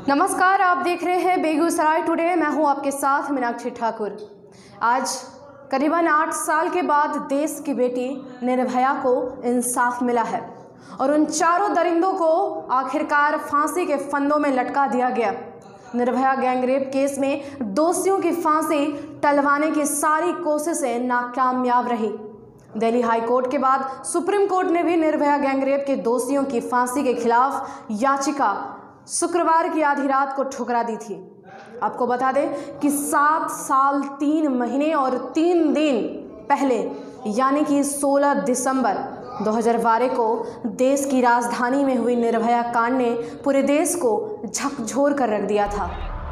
नमस्कार, आप देख रहे हैं बेगूसराय टुडे। मैं हूं आपके साथ मीनाक्षी ठाकुर। आज करीबन 8 साल के बाद देश की बेटी निर्भया को इंसाफ मिला है और उन चारों दरिंदों को आखिरकार फांसी के फंदों में लटका दिया गया। निर्भया गैंगरेप केस में दोषियों की फांसी टलवाने की सारी कोशिशें नाकामयाब रही। दिल्ली हाई कोर्ट के बाद सुप्रीम कोर्ट ने भी निर्भया गैंगरेप के दोषियों की फांसी के खिलाफ याचिका शुक्रवार की आधी रात को ठुकरा दी थी। आपको बता दें कि 7 साल 3 महीने और 3 दिन पहले यानी कि 16 दिसंबर 2012 को देश की राजधानी में हुई निर्भया कांड ने पूरे देश को झकझोर कर रख दिया था।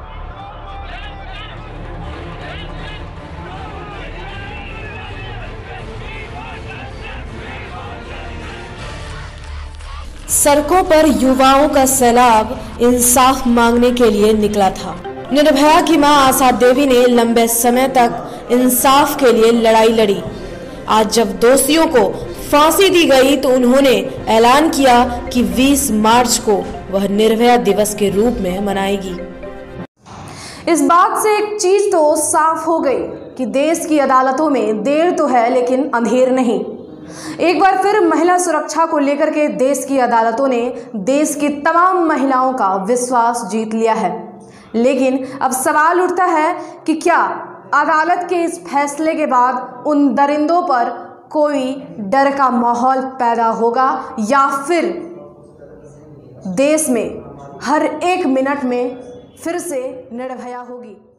सड़कों पर युवाओं का सैलाब इंसाफ मांगने के लिए निकला था। निर्भया की मां आशा देवी ने लंबे समय तक इंसाफ के लिए लड़ाई लड़ी। आज जब दोषियों को फांसी दी गई तो उन्होंने ऐलान किया कि 20 मार्च को वह निर्भया दिवस के रूप में मनाएगी। इस बात से एक चीज तो साफ हो गई कि देश की अदालतों में देर तो है लेकिन अंधेर नहीं। एक बार फिर महिला सुरक्षा को लेकर के देश की अदालतों ने देश की तमाम महिलाओं का विश्वास जीत लिया है। लेकिन अब सवाल उठता है कि क्या अदालत के इस फैसले के बाद उन दरिंदों पर कोई डर का माहौल पैदा होगा या फिर देश में हर एक मिनट में फिर से निर्भया होगी।